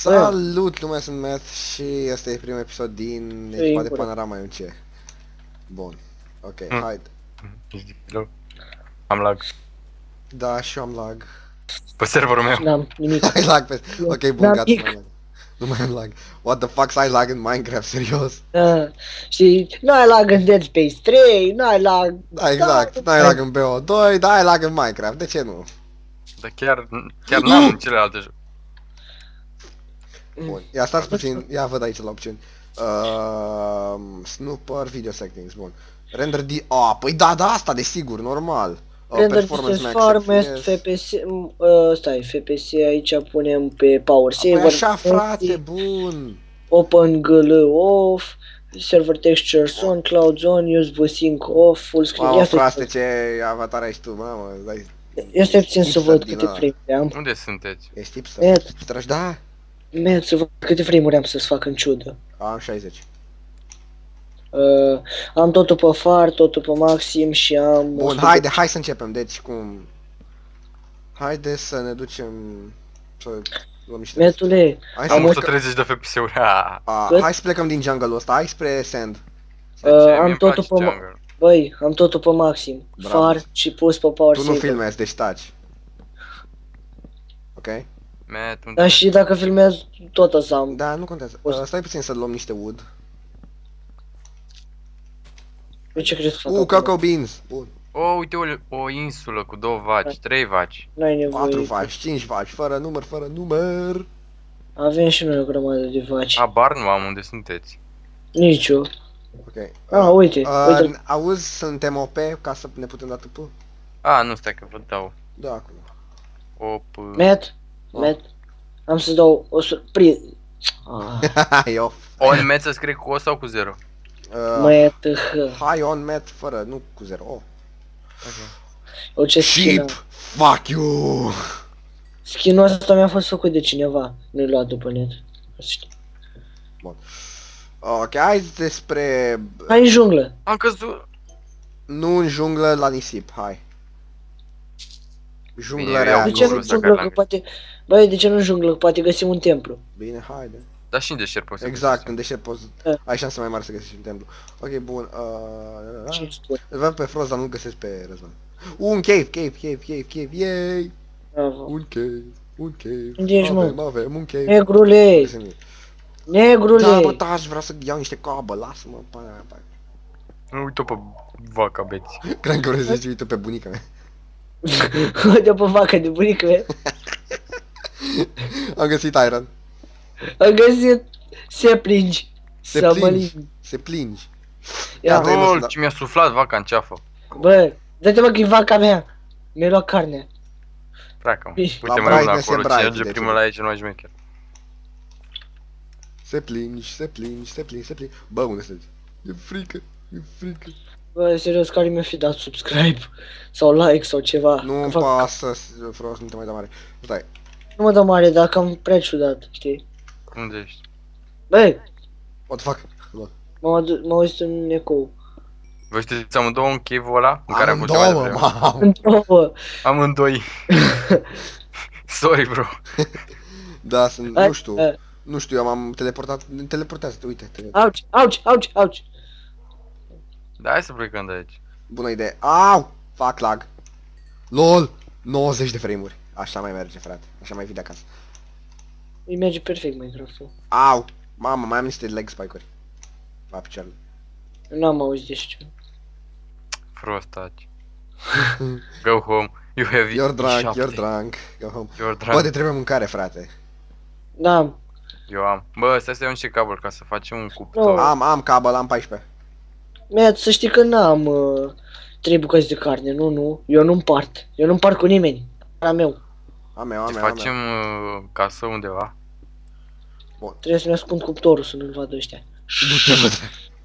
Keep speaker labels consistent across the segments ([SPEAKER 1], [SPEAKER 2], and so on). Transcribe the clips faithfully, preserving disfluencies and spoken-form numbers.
[SPEAKER 1] Salut, lumea, sunt Matt și este primul episod din Echipa de Panorama M C. Bun. Ok, mm. haide.
[SPEAKER 2] Am lag.
[SPEAKER 1] Da, și eu am lag.
[SPEAKER 2] Pe serverul meu.
[SPEAKER 3] N-am nimic.
[SPEAKER 1] Ai lag pe... Ok, bun, gata, nu mai lag. Nu mai am lag. What the fuck, ai lag în Minecraft, serios?
[SPEAKER 3] Da. Și nu ai lag în Dead Space trei, nu ai lag...
[SPEAKER 1] Da, exact. Nu ai lag în B O doi, dar ai lag în Minecraft, de ce nu?
[SPEAKER 2] Dar chiar, chiar n-am în celelalte jocuri.
[SPEAKER 1] Bun, ia stați puțin, ia văd aici la opțiuni. Uh, Snooper, Video Settings, bun. Render D... Ah, păi da, da, asta, desigur, normal. Uh,
[SPEAKER 3] Render Distance Farmest, F P S... Uh, stai, F P S aici punem pe Power Saver.
[SPEAKER 1] Păi așa, frate, bun.
[SPEAKER 3] Open G L off, Server Textures on, Cloud Zone, Use VSync off, Full Screen.
[SPEAKER 1] Mamă, frate, ce avatar ai tu, mamă, dai...
[SPEAKER 3] Ia stai puțin să văd câte frame-uri am.
[SPEAKER 2] Unde sunteți?
[SPEAKER 1] Ești hipster? Tragi, da?
[SPEAKER 3] Merg să văd câte frame-uri am să-ți fac în ciudă.
[SPEAKER 1] Am șaizeci.
[SPEAKER 3] Uh, am totul pe far, totul pe maxim și am...
[SPEAKER 1] Bun, haide, hai să începem, deci cum... Haide să ne ducem... Să luăm niște...
[SPEAKER 3] Metule,
[SPEAKER 2] am o sută treizeci de F P S-uri.
[SPEAKER 1] Hai să plecăm din jungle-ul ăsta, hai spre sand.
[SPEAKER 3] Uh, am totul pe... Băi, am totul pe maxim. Bravo. Far și pus pe power
[SPEAKER 1] saver. Tu nu filmezi, deci taci. Ok?
[SPEAKER 3] Da, și dacă filmez, tot o să am.
[SPEAKER 1] Da, nu contează. Uh, stai puțin să luăm niște wood.
[SPEAKER 3] Eu ce crezi că fac?
[SPEAKER 1] Uh, cocoa beans. Bun.
[SPEAKER 2] Oh, uite o, o insulă cu două vaci, trei vaci.
[SPEAKER 3] N-ai nevoie.
[SPEAKER 1] Patru vaci, cinci vaci, fără număr, fără număr.
[SPEAKER 3] Avem și noi o grămadă de vaci.
[SPEAKER 2] Habar nu am unde sunteți.
[SPEAKER 3] Nici eu.
[SPEAKER 1] Ok.
[SPEAKER 3] Ah, uite,
[SPEAKER 1] uh,
[SPEAKER 3] uite.
[SPEAKER 1] Auzi, suntem O P ca să ne putem da T P?
[SPEAKER 2] Ah, nu, stai că vă dau.
[SPEAKER 1] Da, acum.
[SPEAKER 2] O P...
[SPEAKER 3] Matt, Matt, am să dau o surpriză.
[SPEAKER 1] Ah.
[SPEAKER 2] On Matt să scrie cu O sau cu zero?
[SPEAKER 1] Uh,
[SPEAKER 3] Matt,
[SPEAKER 1] hai on Matt fără, nu cu zero. Oh.
[SPEAKER 3] O ce
[SPEAKER 1] Sheep, fuck you!
[SPEAKER 3] Skin-ul ăsta mi-a fost făcut de cineva, nu-i luat după net.
[SPEAKER 1] Bun. Ok, hai despre...
[SPEAKER 3] Hai în junglă.
[SPEAKER 2] Am căzut.
[SPEAKER 1] Nu în junglă, la nisip, hai. Junglă
[SPEAKER 2] rea.
[SPEAKER 3] De ce nu în junglă, că poate... Băi, de ce nu în junglă, că poate găsim un templu?
[SPEAKER 1] Bine, haide.
[SPEAKER 2] Dar și în deșert poți să
[SPEAKER 1] exact, în deșert poți... Ai șanse mai mari să găsești un templu. Ok, bun. Uh... Îl văd pe Frost, dar nu-l găsesc pe Răzvan. Un cave, cave, cave, cave, cave, yay! Un cave, un cave.
[SPEAKER 3] Unde ești, mă?
[SPEAKER 1] Avem, avem un cave.
[SPEAKER 3] Negrule! Negrule!
[SPEAKER 1] Da, bă, taci, vreau să iau niște cabă, lasă-mă, pana aia, pana.
[SPEAKER 2] Uite-o pe vaca beți.
[SPEAKER 1] Cred că vrei să zici, uite pe bunica mea.
[SPEAKER 3] Uite-o pe vaca de bunica mea.
[SPEAKER 1] Am găsit iron.
[SPEAKER 3] Am găsit... Se plingi.
[SPEAKER 1] Se plingi. Se plingi.
[SPEAKER 2] Ia, oh, ce mi-a suflat vaca în ceafă.
[SPEAKER 3] Bă, dă-te mă că e vaca mea. Mi-a luat carnea.
[SPEAKER 2] Freacă-mă. Uite mă la acolo, cine ajunge primul la aici nu mai șmecher.
[SPEAKER 1] Se plingi, se plingi, se plingi, se plingi. Bă, unde sunteți? E frică, e frică.
[SPEAKER 3] Bă, serios, care mi-a fi dat subscribe sau like sau ceva.
[SPEAKER 1] Nu-mi pasă, Frost, nu te mai da mare. Stai.
[SPEAKER 3] Nu mă dau mare, dar cam prea ciudat, știi?
[SPEAKER 2] Unde ești?
[SPEAKER 3] Băi!
[SPEAKER 1] What the fuck?
[SPEAKER 3] M-am auzit în ecou.
[SPEAKER 2] Vă știți amândouă în cave-ul ăla? În care am fost
[SPEAKER 1] mai devreme?
[SPEAKER 3] Amândouă!
[SPEAKER 2] Amândoi. Sorry, bro.
[SPEAKER 1] Da, sunt, nu știu. Nu știu, eu m-am teleportat, teleportează-te, uite.
[SPEAKER 3] Auci, auci, auci, auci.
[SPEAKER 2] Da, hai să plecăm de aici.
[SPEAKER 1] Bună idee. Au! Fac lag. LOL! nouăzeci de frame-uri. Așa mai merge, frate. Așa mai vii de acasă.
[SPEAKER 3] Îi merge perfect Minecraft-ul.
[SPEAKER 1] Au! Mamă, mai am niște leg spike-uri. La picioarele.
[SPEAKER 3] N-am auzit de știu.
[SPEAKER 2] Frost, taci. Go home. You have
[SPEAKER 1] You're drunk, you're drunk. Go home.
[SPEAKER 2] You're drunk.
[SPEAKER 1] Bă, te trebuie mâncare, frate.
[SPEAKER 3] Da.
[SPEAKER 2] Eu am. Bă, stai să iau niște cablu ca să facem un cuptor.
[SPEAKER 1] No. Am, am cabel, am paisprezece.
[SPEAKER 3] Matt, să știi că n-am uh, trei bucăți de carne, nu, nu. Eu nu împart. Eu nu împart cu nimeni. A meu.
[SPEAKER 1] A meu, a
[SPEAKER 2] meu, facem uh, casă undeva.
[SPEAKER 3] Bun. Trebuie să-mi ascund cuptorul să nu-l vadă ăștia.
[SPEAKER 1] Du-te, bă.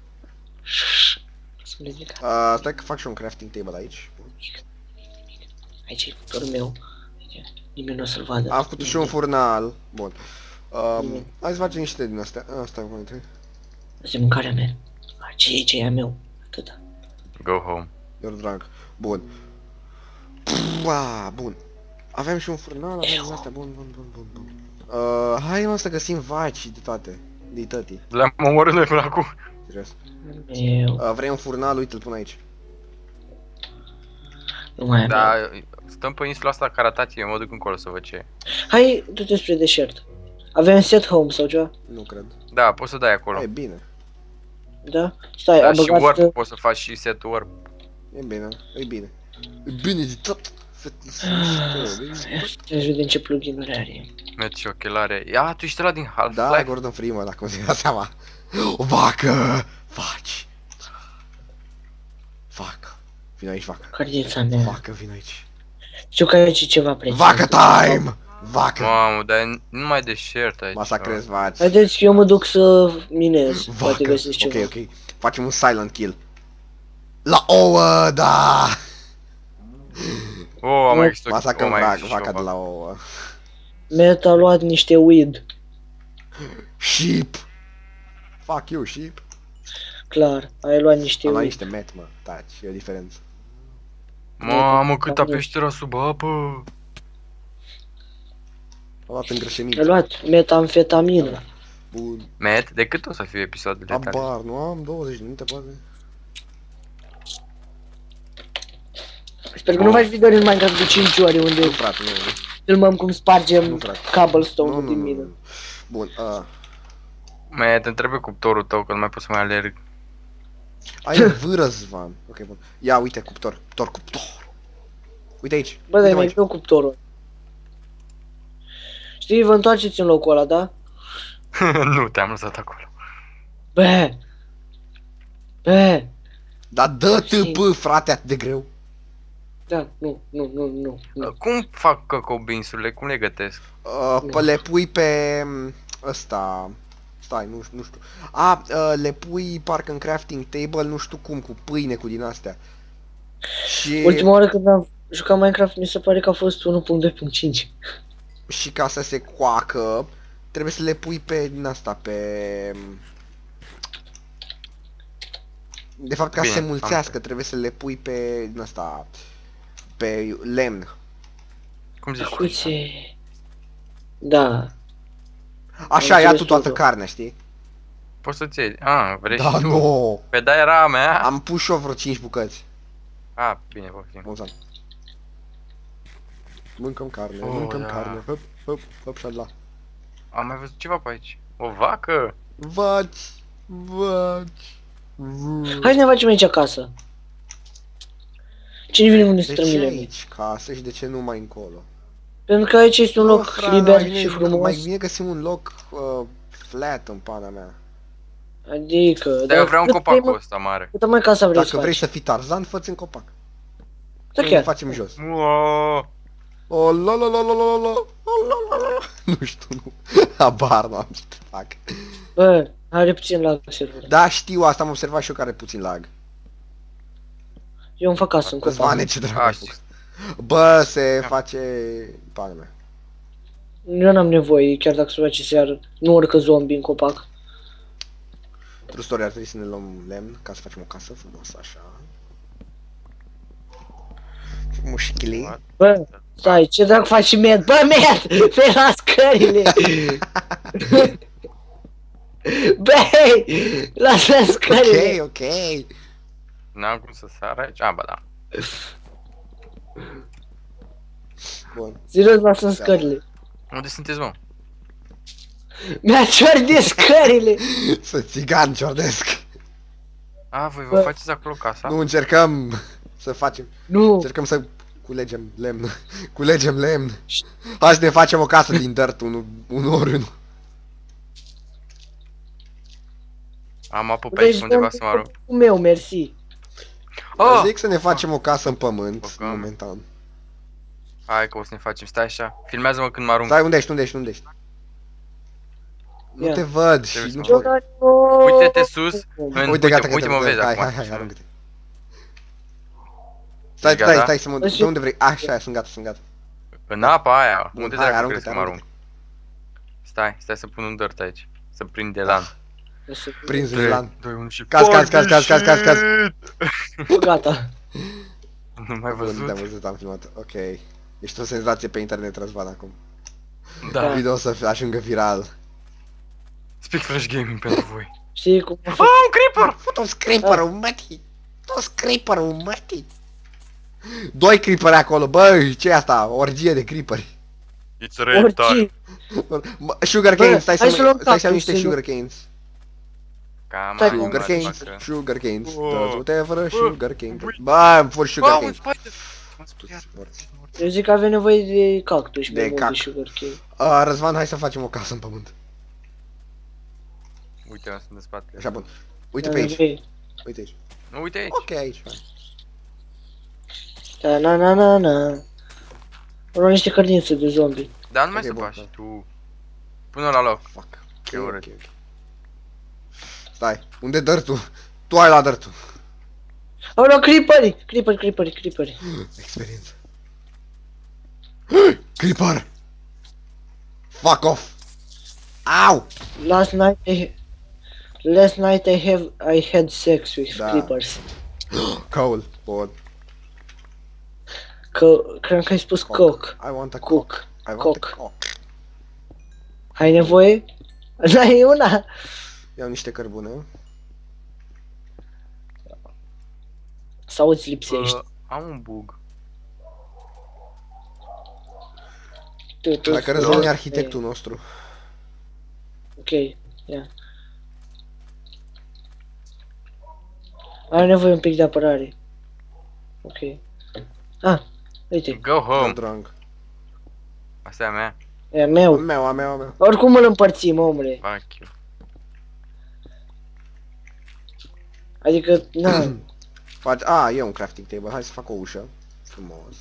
[SPEAKER 1] Uh, stai că fac și un crafting table aici.
[SPEAKER 3] Aici e cuptorul meu. Nimeni nu o să-l vadă.
[SPEAKER 1] Am făcut și un furnal. Bun. Um, hai să facem niște din astea. Asta e cum intre.
[SPEAKER 3] Asta e mâncarea mea. Ce e, ce e a meu. Atâta.
[SPEAKER 2] Go home.
[SPEAKER 1] You're drunk. Bun. Pua, bun. Avem și un furnal, avem astea. Bun, bun, bun, bun, bun. Uh, hai mă să găsim vaci de toate. De tătii.
[SPEAKER 2] Le-am omorât noi până acum.
[SPEAKER 1] Serios.
[SPEAKER 3] Eu.
[SPEAKER 1] Uh, vrei un furnal? Uite-l pun aici.
[SPEAKER 3] Nu mai am.
[SPEAKER 2] Da, stăm pe insula asta Karatati, eu mă duc încolo să văd ce e.
[SPEAKER 3] Hai, du-te spre deșert. Avem set home sau ceva?
[SPEAKER 1] Nu cred.
[SPEAKER 2] Da, poți să dai acolo.
[SPEAKER 1] E bine.
[SPEAKER 3] Da? Stai,
[SPEAKER 2] Da,
[SPEAKER 3] am
[SPEAKER 2] și
[SPEAKER 3] băgat...
[SPEAKER 2] warp, poți să faci și set warp.
[SPEAKER 1] E bine. E bine. E bine de tot.
[SPEAKER 3] Trebuie să vedem ce plugin-uri are.
[SPEAKER 2] Mergi și ochelare. Ia, tu ești ăla din
[SPEAKER 1] Da,
[SPEAKER 2] Half-Life?
[SPEAKER 1] Gordon Freeman, dacă îți dai seama. O vacă! Faci! Vacă! Vino aici, vacă.
[SPEAKER 3] Cardița mea.
[SPEAKER 1] Vacă, vino aici.
[SPEAKER 3] Știu că aici e ceva precis.
[SPEAKER 1] Vacă time! Vacă!
[SPEAKER 2] Mamă, dar e numai deșert aici.
[SPEAKER 1] Masacrez vaci.
[SPEAKER 3] Haideți, eu mă duc să minez. Poate
[SPEAKER 1] Vacă!
[SPEAKER 3] găsesc ceva.
[SPEAKER 1] Ok, ok. Facem un silent kill. La ouă, da!
[SPEAKER 2] Oh, am mai găsit o
[SPEAKER 1] Masacrăm
[SPEAKER 2] oh, mai
[SPEAKER 1] vaca,
[SPEAKER 2] găsit și
[SPEAKER 1] vaca
[SPEAKER 2] o
[SPEAKER 1] de la ouă.
[SPEAKER 3] Met a luat niște weed.
[SPEAKER 1] Sheep! Fuck you, sheep!
[SPEAKER 3] Clar, ai luat niște
[SPEAKER 1] Am luat
[SPEAKER 3] weed.
[SPEAKER 1] niște met, mă. Taci, e o diferență.
[SPEAKER 2] Mamă, câta peștera sub apă!
[SPEAKER 1] Am luat îngrășăminte.
[SPEAKER 3] Ai luat metamfetamină.
[SPEAKER 1] Bun.
[SPEAKER 2] Matt, de cât o să fie episoadele tale?
[SPEAKER 1] Abar, nu am douăzeci de minute, poate.
[SPEAKER 3] Sper că nu faci video în Minecraft de cinci ore unde
[SPEAKER 1] Nu, frate, nu.
[SPEAKER 3] filmăm cum
[SPEAKER 1] Nu,
[SPEAKER 3] spargem
[SPEAKER 1] frate.
[SPEAKER 3] cobblestone-ul
[SPEAKER 1] Nu,
[SPEAKER 3] din
[SPEAKER 1] nu,
[SPEAKER 3] mină.
[SPEAKER 1] nu. Bun, uh,
[SPEAKER 2] Matt, îmi trebuie cuptorul tău, că nu mai pot să mai alerg.
[SPEAKER 1] ai vâră, Zvan. Ok, bun. Ia, uite, cuptor, cuptor, cuptor. Uite aici.
[SPEAKER 3] Bă, dar
[SPEAKER 1] uite
[SPEAKER 3] mai
[SPEAKER 1] aici.
[SPEAKER 3] dă cuptorul. Știi, vă întoarceți în locul ăla, da?
[SPEAKER 2] Nu, te-am lăsat acolo.
[SPEAKER 3] Bă! Bă!
[SPEAKER 1] Dar dă-te, bă, frate, atât de greu.
[SPEAKER 3] Da, nu, nu, nu, nu, nu.
[SPEAKER 2] Cum fac căcobinsurile? Cum le gătesc?
[SPEAKER 1] Uh, pe le pui pe m, ăsta. Stai, nu, nu știu. A, uh, le pui parcă în crafting table, nu știu cum, cu pâine, cu din astea. Și,
[SPEAKER 3] Ultima oară când am jucat Minecraft mi se pare că a fost unu punct doi punct cinci.
[SPEAKER 1] și ca să se coacă, trebuie să le pui pe din asta, pe... De fapt, ca
[SPEAKER 2] Bine,
[SPEAKER 1] să se
[SPEAKER 2] am
[SPEAKER 1] mulțească, trebuie să le pui pe din asta, pe lemn.
[SPEAKER 2] Cum zici?
[SPEAKER 3] Cuțe. Da.
[SPEAKER 1] Așa,
[SPEAKER 3] Am
[SPEAKER 1] ia tu
[SPEAKER 3] înțeles
[SPEAKER 1] toată
[SPEAKER 3] totul.
[SPEAKER 1] carnea, știi?
[SPEAKER 2] Poți să-ți iei. Ah, vrei
[SPEAKER 1] Da,
[SPEAKER 2] și tu.
[SPEAKER 1] nu.
[SPEAKER 2] Pe da era a mea.
[SPEAKER 1] Am pus și eu vreo cinci bucăți.
[SPEAKER 2] Ah, bine, poftim.
[SPEAKER 1] Mulțumim. Mâncăm carne,
[SPEAKER 2] Oh,
[SPEAKER 1] mâncăm
[SPEAKER 2] da.
[SPEAKER 1] carne, hop, hop, hop și la.
[SPEAKER 2] Am mai văzut ceva pe aici. O vacă?
[SPEAKER 1] Vaci, vaci.
[SPEAKER 3] Hai să ne facem aici acasă. Cine vine unde
[SPEAKER 1] De
[SPEAKER 3] să
[SPEAKER 1] ce
[SPEAKER 3] termine?
[SPEAKER 1] aici casă și de ce nu mai încolo?
[SPEAKER 3] Pentru că aici este un loc
[SPEAKER 1] Bă, hrana,
[SPEAKER 3] liber
[SPEAKER 1] mai bine-
[SPEAKER 3] și frumos.
[SPEAKER 1] Mai bine găsim un loc uh, flat în pana mea.
[SPEAKER 3] Adică...
[SPEAKER 2] Dar eu vreau un
[SPEAKER 3] cât
[SPEAKER 2] copac
[SPEAKER 3] vrei,
[SPEAKER 2] cu ăsta mare.
[SPEAKER 3] Câtă mai casa vrei să
[SPEAKER 1] Dacă vrei
[SPEAKER 3] faci?
[SPEAKER 1] să fii Tarzan, fă-ți în copac.
[SPEAKER 3] Da,
[SPEAKER 1] Noi
[SPEAKER 3] chiar.
[SPEAKER 1] ne facem jos.
[SPEAKER 2] Uaaaa.
[SPEAKER 1] O la la la la la la la la la la. Nu știu, nu. Habar nu am ce să fac.
[SPEAKER 3] Bă, are puțin la server.
[SPEAKER 1] Da, știu, asta am observat și eu, care puțin lag.
[SPEAKER 3] Eu îmi fac casă în
[SPEAKER 1] Zvane,
[SPEAKER 3] copac.
[SPEAKER 1] ce drag
[SPEAKER 2] A,
[SPEAKER 1] ai
[SPEAKER 2] știu.
[SPEAKER 1] făcut. Bă, se face pana mea.
[SPEAKER 3] Eu n-am nevoie, chiar dacă se face seară. Nu urcă zombie în copac.
[SPEAKER 1] True story, ar trebui să ne luăm lemn ca să facem o casă frumoasă, așa. Mușchile.
[SPEAKER 3] Bă, stai, ce dracu faci și Med? Bă, Med! Pe la scările! Băi! Lasă scările!
[SPEAKER 1] Ok, ok.
[SPEAKER 2] N-am cum să sar aici. Ah, ba da.
[SPEAKER 1] Bun.
[SPEAKER 3] Serios, lasă scările.
[SPEAKER 2] Unde sunteți, mă?
[SPEAKER 3] Mi-a cior de scările!
[SPEAKER 1] Să țigan ciordesc.
[SPEAKER 2] Ah, voi vă
[SPEAKER 3] Bă.
[SPEAKER 2] faceți acolo casa?
[SPEAKER 1] Nu încercăm să facem.
[SPEAKER 3] Nu!
[SPEAKER 1] Încercăm să culegem lemn. Culegem lemn. Hai să ne facem o casă din dirt, unul, unul ori unul.
[SPEAKER 2] Am apă pe aici undeva să mă arunc.
[SPEAKER 3] Cu meu, mersi.
[SPEAKER 2] Oh!
[SPEAKER 1] Zic să ne facem o casă în pământ,
[SPEAKER 2] Făcăm.
[SPEAKER 1] momentan.
[SPEAKER 2] Hai că o să ne facem. Stai așa. Filmează-mă când mă arunc.
[SPEAKER 1] Stai, unde ești, unde ești, unde ești? Nu
[SPEAKER 3] Ia.
[SPEAKER 1] te văd și
[SPEAKER 2] Trebuie
[SPEAKER 1] nu
[SPEAKER 2] să
[SPEAKER 1] pot.
[SPEAKER 2] Uite-te sus. În...
[SPEAKER 1] Uite, gata,
[SPEAKER 2] uite, mă
[SPEAKER 1] gata,
[SPEAKER 2] vezi
[SPEAKER 1] hai,
[SPEAKER 2] acum.
[SPEAKER 1] hai, hai, aruncă-te. Stai,
[SPEAKER 2] Ești gata?
[SPEAKER 1] stai, stai să mă duc.
[SPEAKER 3] Păi,
[SPEAKER 1] De unde vrei? Așa, sunt gata, sunt gata.
[SPEAKER 2] În apa aia.
[SPEAKER 1] Bun,
[SPEAKER 2] Unde
[SPEAKER 1] hai,
[SPEAKER 2] dracu
[SPEAKER 1] aruncă-te,
[SPEAKER 2] crezi că mă arunc? Stai, stai să pun un dirt aici. Să prind elan.
[SPEAKER 1] Prins în
[SPEAKER 2] trei,
[SPEAKER 1] lan.
[SPEAKER 2] doi, unu și...
[SPEAKER 1] Caz, caz, caz, caz, caz, caz, caz.
[SPEAKER 3] Gata.
[SPEAKER 2] Nu mai
[SPEAKER 1] Bun,
[SPEAKER 2] văzut?
[SPEAKER 1] te-am văzut, am filmat. Ok. Ești o senzație pe internet, Răzvan, acum.
[SPEAKER 2] Da.
[SPEAKER 1] Video o să ajungă viral.
[SPEAKER 2] Speak Flash Gaming pentru voi.
[SPEAKER 3] Știi cum...
[SPEAKER 2] Oh, un creeper!
[SPEAKER 1] Fă-o creeper-ul, mătii! Toți creeper-ul, mătii! Doi creeperi acolo, băi, ce e asta? Orgie de creeperi.
[SPEAKER 2] It's retard.
[SPEAKER 1] Sugar canes, stai să
[SPEAKER 3] luăm
[SPEAKER 1] stai să iau
[SPEAKER 3] cactus,
[SPEAKER 1] niște
[SPEAKER 3] să
[SPEAKER 1] sugar canes.
[SPEAKER 2] Cam
[SPEAKER 3] Stai,
[SPEAKER 2] mai
[SPEAKER 1] Sugar
[SPEAKER 2] mare,
[SPEAKER 1] canes,
[SPEAKER 2] facă.
[SPEAKER 1] sugar canes,
[SPEAKER 2] Oh.
[SPEAKER 1] does whatever,
[SPEAKER 2] Oh.
[SPEAKER 1] sugar canes. Bă, am fost sugar
[SPEAKER 2] Oh, un
[SPEAKER 1] canes.
[SPEAKER 2] spider! M-am speriat.
[SPEAKER 3] Eu zic că avem nevoie de cactus și
[SPEAKER 1] De
[SPEAKER 3] mai mult
[SPEAKER 1] cac.
[SPEAKER 3] de sugar cane.
[SPEAKER 1] A, Răzvan, hai să facem o casă în pământ.
[SPEAKER 2] Uite, eu sunt de spate.
[SPEAKER 1] Așa, bun. Uite pe
[SPEAKER 3] Avem
[SPEAKER 1] aici,
[SPEAKER 3] nevoie.
[SPEAKER 1] uite aici.
[SPEAKER 2] Nu, uite aici.
[SPEAKER 1] Ok, aici.
[SPEAKER 3] Da, na na na na. Vreau niște cărnițe de zombie.
[SPEAKER 2] Dar nu mai
[SPEAKER 1] Ok,
[SPEAKER 2] să
[SPEAKER 1] bun,
[SPEAKER 2] faci
[SPEAKER 1] da.
[SPEAKER 2] tu. Pune la loc.
[SPEAKER 1] Fuck.
[SPEAKER 2] Ce
[SPEAKER 1] Ok,
[SPEAKER 2] urât.
[SPEAKER 1] ok, ok. Stai, unde dăr tu? Tu ai luat dăr tu.
[SPEAKER 3] Au luat creeperi! Creeperi, creeperi, creeperi.
[SPEAKER 1] Experiență. Creeper! Fuck off! Au!
[SPEAKER 3] Last night I... Last night I have... I had sex with
[SPEAKER 1] Da.
[SPEAKER 3] creepers.
[SPEAKER 1] Coal. Bun.
[SPEAKER 3] Că... Cred că ai spus cock.
[SPEAKER 1] I want a cock.
[SPEAKER 3] Cook.
[SPEAKER 1] I want
[SPEAKER 3] Cock.
[SPEAKER 1] a cock.
[SPEAKER 3] Ai nevoie? N-ai una?
[SPEAKER 1] Iau niște cărbune.
[SPEAKER 3] Sau îți lipsești?
[SPEAKER 2] Uh, am un bug.
[SPEAKER 3] Tu, tu,
[SPEAKER 1] Dacă
[SPEAKER 3] tu-
[SPEAKER 1] Răzvan e arhitectul nostru.
[SPEAKER 3] Ok, ia. Are nevoie un pic de apărare. Ok. Ah, uite,
[SPEAKER 2] Go home.
[SPEAKER 1] Drunk.
[SPEAKER 2] Asta e a mea.
[SPEAKER 3] e a
[SPEAKER 1] A
[SPEAKER 3] meu.
[SPEAKER 1] meu, a meu, a meu.
[SPEAKER 3] Oricum îl împărțim, omule.
[SPEAKER 2] Fuck you.
[SPEAKER 3] Adică, na,
[SPEAKER 1] Faci... A, e un crafting table. Hai să fac o ușă. Frumos.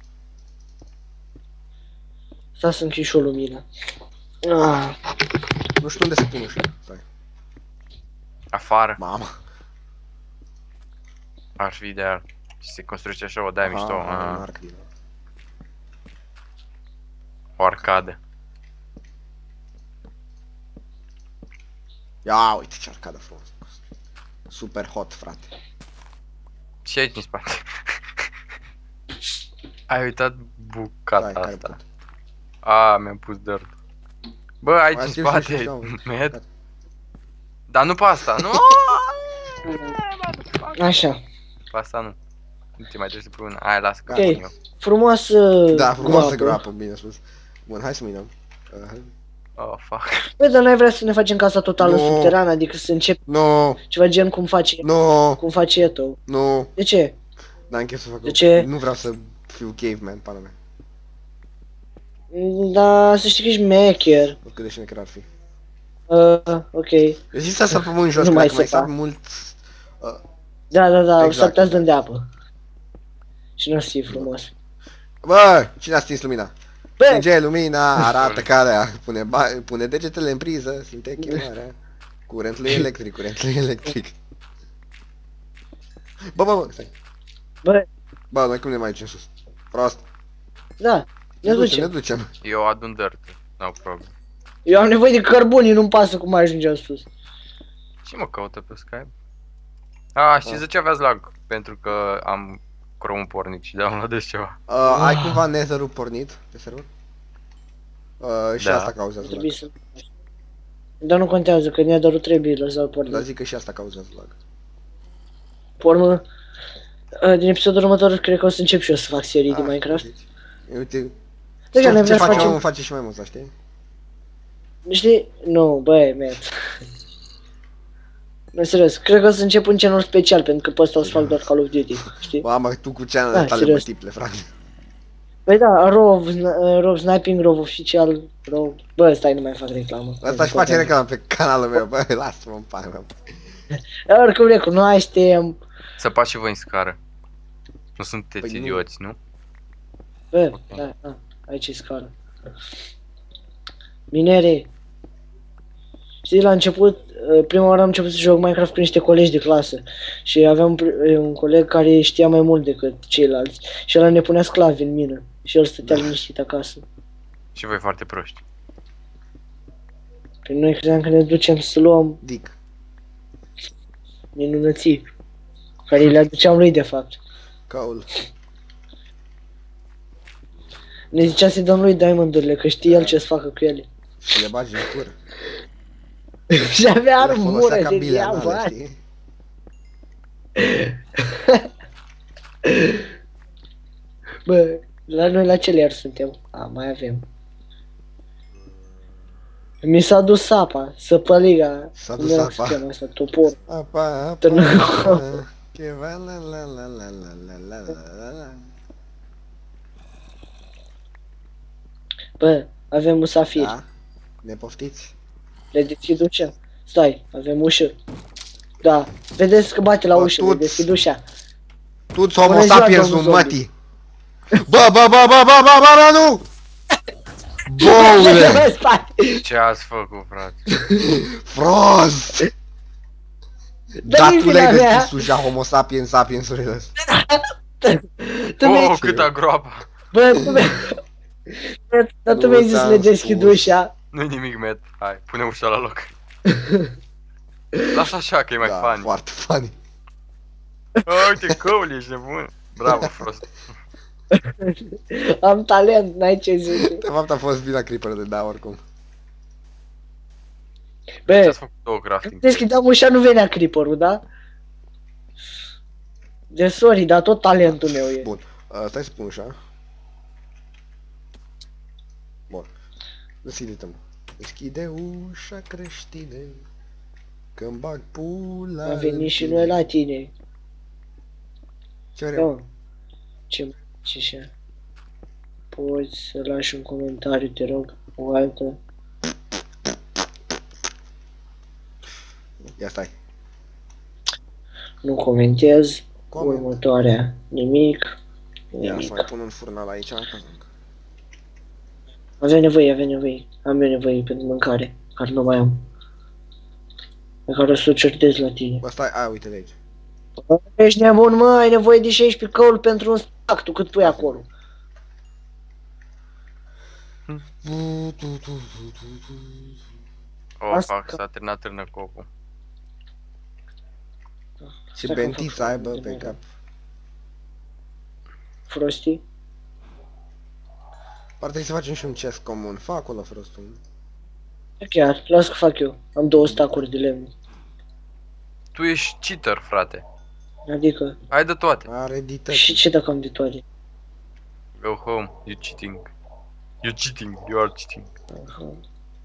[SPEAKER 3] sta să închid și o lumină. Ah,
[SPEAKER 1] Nu știu unde să pun ușa. Stai.
[SPEAKER 2] Afară.
[SPEAKER 1] Mamă.
[SPEAKER 2] Ar fi ideal. Și se construiește așa o daie mișto.
[SPEAKER 1] Ah, un
[SPEAKER 2] ah,
[SPEAKER 1] arc din ăla.
[SPEAKER 2] O arcadă.
[SPEAKER 1] Ia uite ce arcadă frumos. Super hot, frate.
[SPEAKER 2] Și aici în spate. Ai uitat bucata
[SPEAKER 1] Stai, care
[SPEAKER 2] asta.
[SPEAKER 1] pot?
[SPEAKER 2] A, mi-am pus dirt. Bă, aici
[SPEAKER 1] Mai
[SPEAKER 2] în
[SPEAKER 1] știu, știu, știu,
[SPEAKER 2] spate,
[SPEAKER 1] știu.
[SPEAKER 2] med. Dar nu pe asta, nu!
[SPEAKER 3] așa.
[SPEAKER 2] Pe asta nu. Nu te mai trebuie să pui una. Aia, lasă că
[SPEAKER 1] Ok.
[SPEAKER 2] pun eu.
[SPEAKER 3] Frumoasă
[SPEAKER 1] Da, frumoasă
[SPEAKER 3] groapă.
[SPEAKER 1] groapă, bine spus. Bun, hai să minăm. Uh,
[SPEAKER 2] Oh, fuck.
[SPEAKER 3] Bă, dar n-ai vrea să ne facem casa totală
[SPEAKER 1] Nu.
[SPEAKER 3] subterană, adică să încep
[SPEAKER 1] Nu,
[SPEAKER 3] ceva gen cum face,
[SPEAKER 1] nu,
[SPEAKER 3] cum face Eto.
[SPEAKER 1] nu.
[SPEAKER 3] De ce?
[SPEAKER 1] N-am chef să fac.
[SPEAKER 3] De ce?
[SPEAKER 1] Nu vreau să fiu caveman, pana mea.
[SPEAKER 3] Da, să știi că ești mecher.
[SPEAKER 1] Nu cât de șmecher ar fi.
[SPEAKER 3] Uh, ok.
[SPEAKER 1] Eu zic să sar pe mâini jos,
[SPEAKER 3] Nu
[SPEAKER 1] că
[SPEAKER 3] mai
[SPEAKER 1] dacă mai
[SPEAKER 3] săpa.
[SPEAKER 1] sar mult... Uh,
[SPEAKER 3] Da, da, da,
[SPEAKER 1] Exact.
[SPEAKER 3] s-ar putea să dăm de apă. Și nu o să fie frumos.
[SPEAKER 1] bă, cine a stins lumina?
[SPEAKER 3] Bă,
[SPEAKER 1] Stinge lumina, arată calea, pune, ba pune degetele în priză, simte chemarea. Curentul electric, curentul electric. Bă, bă, bă, stai.
[SPEAKER 3] bă,
[SPEAKER 1] Bă, noi cum ne mai ducem sus? Prost.
[SPEAKER 3] da, ne
[SPEAKER 1] Ne
[SPEAKER 3] ducem.
[SPEAKER 1] ducem.
[SPEAKER 2] Eu adun dirt. No problem.
[SPEAKER 3] Eu am nevoie de cărbuni, nu-mi pasă cum ajungem sus.
[SPEAKER 2] Ce mă caută pe Skype? A, știți
[SPEAKER 1] Ah.
[SPEAKER 2] de ce aveați lag? Pentru că am Chrome pornit și downloadez ceva.
[SPEAKER 1] Uh, ai cumva Nether-ul pornit pe server? Uh, și
[SPEAKER 2] Da.
[SPEAKER 1] asta cauzează lag.
[SPEAKER 3] Trebuie să... Dar nu contează, că Nether-ul trebuie lăsat pornit.
[SPEAKER 1] Dar zic că și asta cauzează lag.
[SPEAKER 3] Pe urmă, uh, din episodul următor, cred că o să încep și eu să fac serii de
[SPEAKER 1] Ah,
[SPEAKER 3] Minecraft.
[SPEAKER 1] deci, Uite,
[SPEAKER 3] Da,
[SPEAKER 1] ce,
[SPEAKER 3] ne
[SPEAKER 1] ce
[SPEAKER 3] vrea să
[SPEAKER 1] face
[SPEAKER 3] facem...
[SPEAKER 1] omul face și mai mult, să știi?
[SPEAKER 3] Știi? Nu, băi, met. Nu, serios, cred că o să încep un channel special, pentru că pe ăsta o să fac doar Call of Duty, știi?
[SPEAKER 1] Mamă, tu cu channel
[SPEAKER 3] Da,
[SPEAKER 1] tale
[SPEAKER 3] serios.
[SPEAKER 1] multiple, frate.
[SPEAKER 3] Păi da, Rov, uh, Rov Sniping, Rov Oficial, Rov... Bă, stai, nu mai fac reclamă.
[SPEAKER 1] Asta își face reclamă pe canalul meu, bă, lasă-mă în pane, mă.
[SPEAKER 3] Oricum le cunoaștem.
[SPEAKER 2] Săpați și voi în scară. Nu sunteți
[SPEAKER 1] Păi nu.
[SPEAKER 2] idioți, nu?
[SPEAKER 3] Bă,
[SPEAKER 2] Ok.
[SPEAKER 3] da, da, aici e scară. Minere. Știi, la început, uh, prima oară am început să joc Minecraft cu niște colegi de clasă. Și aveam un, pri- un coleg care știa mai mult decât ceilalți. Și ăla ne punea sclavi în mină. Și el stătea liniștit acasă.
[SPEAKER 2] Și voi foarte proști.
[SPEAKER 3] Pe noi credeam că ne ducem să luăm
[SPEAKER 1] Dic.
[SPEAKER 3] minunății. Care le aduceam lui, de fapt.
[SPEAKER 1] Caul.
[SPEAKER 3] Ne zicea să-i dăm lui diamondurile, că știe el ce să facă cu ele.
[SPEAKER 1] Și le bagi în cur.
[SPEAKER 3] Și avea
[SPEAKER 1] Le folosea
[SPEAKER 3] armură
[SPEAKER 1] ca
[SPEAKER 3] de
[SPEAKER 1] bile anale,
[SPEAKER 3] diamant.
[SPEAKER 1] știi?
[SPEAKER 3] Bă, la noi la ce iar suntem? A, mai avem. Mi s-a dus apa, săpăliga.
[SPEAKER 1] S-a
[SPEAKER 3] cum
[SPEAKER 1] dus
[SPEAKER 3] era
[SPEAKER 1] apa.
[SPEAKER 3] să cheamă asta, topor.
[SPEAKER 1] Apa, apa,
[SPEAKER 3] Târnă.
[SPEAKER 1] apa, ceva la la la la la la la la la.
[SPEAKER 3] Bă, avem un safir.
[SPEAKER 1] Da? Ne poftiți?
[SPEAKER 3] Le deschid ușa. Stai, avem ușă. Da, vedeți că bate la
[SPEAKER 1] Bă,
[SPEAKER 3] ușă, le
[SPEAKER 1] tuți.
[SPEAKER 3] deschid ușa.
[SPEAKER 1] Tu-ți homo
[SPEAKER 3] Bună ziua,
[SPEAKER 1] sapiens
[SPEAKER 3] domnul
[SPEAKER 1] un
[SPEAKER 3] zombie.
[SPEAKER 1] mătii! Bă, bă, bă, bă, bă, bă, bă, bă, nu! Boule!
[SPEAKER 3] Bă, stai!
[SPEAKER 2] Ce ați făcut, frate?
[SPEAKER 1] Frost!
[SPEAKER 3] Dă-mi
[SPEAKER 1] Da, tu
[SPEAKER 3] vina
[SPEAKER 1] le-ai
[SPEAKER 3] mea.
[SPEAKER 1] deschis ușa homo sapiens sapiensurile astea.
[SPEAKER 3] Tu mi-ai...
[SPEAKER 2] Oh, câtă groapă!
[SPEAKER 3] Bă, tu mi-ai... Bă, dar tu
[SPEAKER 1] Nu
[SPEAKER 3] mi-ai zis să
[SPEAKER 1] ți-am
[SPEAKER 3] le deschid
[SPEAKER 1] spus.
[SPEAKER 3] ușa.
[SPEAKER 2] Nu-i nimic, Matt. Hai, pune ușa la loc. Lasă așa că e mai
[SPEAKER 1] Da,
[SPEAKER 2] funny.
[SPEAKER 1] foarte funny.
[SPEAKER 2] Oh, uite, Cole, ești nebun. Bravo, Frost.
[SPEAKER 3] Am talent, n-ai ce zice.
[SPEAKER 1] De fapt a fost vina Creeper de da, oricum.
[SPEAKER 2] Ce
[SPEAKER 3] Bă,
[SPEAKER 2] ați făcut două crafting?
[SPEAKER 3] deschideam ușa, nu venea creeper-ul, da? De sorry, dar tot talentul meu e.
[SPEAKER 1] Bun, uh, stai să pun ușa. Bun. Deschide-te, mă. Deschide ușa, creștine, că-mi bag pula.
[SPEAKER 3] Am venit
[SPEAKER 1] în
[SPEAKER 3] și
[SPEAKER 1] tine.
[SPEAKER 3] noi la tine.
[SPEAKER 1] Ce vrem?
[SPEAKER 3] Da. Ce ce așa? Poți să lași un comentariu, te rog, o altă.
[SPEAKER 1] Ia stai.
[SPEAKER 3] Nu comentez.
[SPEAKER 1] Coment.
[SPEAKER 3] Următoarea. Nimic.
[SPEAKER 1] Ia să
[SPEAKER 3] Nimic.
[SPEAKER 1] mai pun un furnal aici.
[SPEAKER 3] Avea nevoie, avea nevoie. Am eu nevoie pentru mâncare, care nu mai am. Pe care o să o certez la tine.
[SPEAKER 1] Bă, stai, a, uite de aici.
[SPEAKER 3] Ești nebun, mă, ai nevoie de șaisprezece căuli pentru un stack, tu cât pui acolo.
[SPEAKER 2] Oh,
[SPEAKER 3] Asta-
[SPEAKER 2] fac, s-a terminat târnă copul.
[SPEAKER 1] Ce
[SPEAKER 3] Stai că îmi
[SPEAKER 1] bentiți
[SPEAKER 3] fac
[SPEAKER 1] ai, bă,
[SPEAKER 3] de
[SPEAKER 1] pe
[SPEAKER 3] mereu.
[SPEAKER 1] cap.
[SPEAKER 3] Frosty?
[SPEAKER 1] Poate să facem și un chest comun. Fă acolo, Frostul.
[SPEAKER 3] Chiar, las că fac eu. Am două stacuri de lemn.
[SPEAKER 2] Tu ești cheater, frate.
[SPEAKER 3] Adică,
[SPEAKER 2] Hai de toate.
[SPEAKER 1] Are dități.
[SPEAKER 3] și ce dacă am de toate?
[SPEAKER 2] Go home, you cheating. You cheating, you are cheating.
[SPEAKER 3] Aha.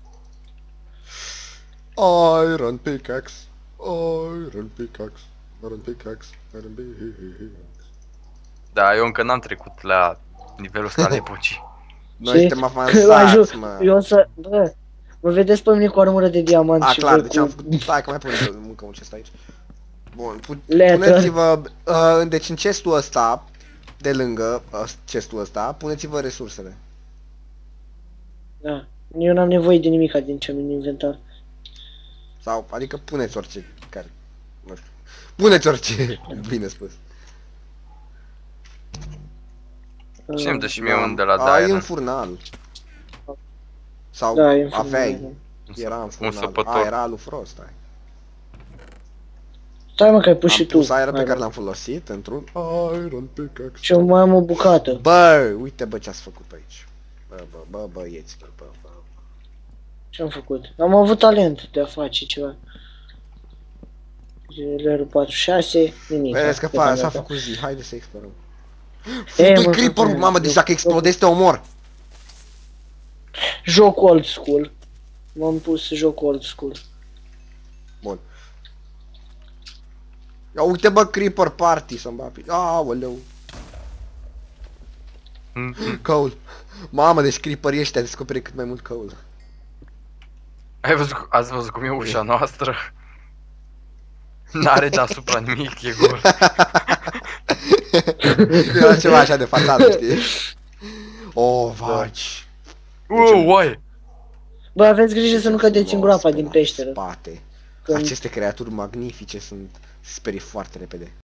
[SPEAKER 1] Iron pickaxe. Iron pickaxe. Iron pickaxe. Iron pickaxe.
[SPEAKER 2] Da, eu încă n-am trecut la nivelul ăsta al epocii.
[SPEAKER 1] Noi
[SPEAKER 3] Ce?
[SPEAKER 1] suntem
[SPEAKER 3] Aju-
[SPEAKER 1] avansați, mă.
[SPEAKER 3] Eu o să, bă, mă vedeți pe mine cu armură de diamant
[SPEAKER 1] A,
[SPEAKER 3] și
[SPEAKER 1] clar,
[SPEAKER 3] voi
[SPEAKER 1] deci am
[SPEAKER 3] cu...
[SPEAKER 1] făcut... Stai că mai punem încă un chest aici. Bun, pu-
[SPEAKER 3] Letter.
[SPEAKER 1] puneți-vă... Uh, deci în chestul ăsta, de lângă uh, chestul ăsta, puneți-vă resursele.
[SPEAKER 3] Da, eu n-am nevoie de nimic din ce am în inventar.
[SPEAKER 1] Sau, adică puneți orice care... Nu știu. Puneți orice, bine spus.
[SPEAKER 2] Cine îmi dă și mie
[SPEAKER 1] Da.
[SPEAKER 2] un de la
[SPEAKER 1] A, e în
[SPEAKER 2] Diana?
[SPEAKER 1] furnal. Sau
[SPEAKER 3] Da, e în
[SPEAKER 1] aveai.
[SPEAKER 3] furnal.
[SPEAKER 1] Era în
[SPEAKER 2] Un
[SPEAKER 1] furnal.
[SPEAKER 2] săpător.
[SPEAKER 1] A, era lui Frost, ai.
[SPEAKER 3] Stai mă că ai pus
[SPEAKER 1] Am
[SPEAKER 3] și tu.
[SPEAKER 1] pus aeră pe
[SPEAKER 3] Hai,
[SPEAKER 1] care
[SPEAKER 3] bă.
[SPEAKER 1] l-am folosit într-un Iron pickaxe.
[SPEAKER 3] Și eu mai am o bucată.
[SPEAKER 1] Bă, uite bă ce ați făcut aici. Bă, bă, bă, băieților, bă, bă.
[SPEAKER 3] Ce am făcut? Am avut talent de a face ceva. Level patruzeci și șase, nimic.
[SPEAKER 1] Vedeți că fa- s-a
[SPEAKER 3] deocamdată.
[SPEAKER 1] făcut zi, haide să explorăm.
[SPEAKER 3] E,
[SPEAKER 1] Fă-i
[SPEAKER 3] mă,
[SPEAKER 1] creeper,
[SPEAKER 3] fă-
[SPEAKER 1] mamă, deci dacă
[SPEAKER 3] eu-
[SPEAKER 1] explodezi te omor.
[SPEAKER 3] Joc old school. M-am pus joc old school.
[SPEAKER 1] Bun. Ia uite bă, creeper party să-mi bapi. Aoleu. Coal. Mamă, deci creeperii ăștia descoperi cât mai mult coal.
[SPEAKER 2] Ai văzut, ați văzut cum e ușa noastră? N-are deasupra nimic, e gol.
[SPEAKER 1] Era ceva așa de fațadă, știi? O, vaci.
[SPEAKER 2] Uuu, oaie!
[SPEAKER 3] Bă, aveți grijă să nu cădeți în groapa
[SPEAKER 1] Pe
[SPEAKER 3] din
[SPEAKER 1] la
[SPEAKER 3] peșteră.
[SPEAKER 1] Spate.
[SPEAKER 3] Când-
[SPEAKER 1] Aceste creaturi magnifice sunt... Se sperie foarte repede.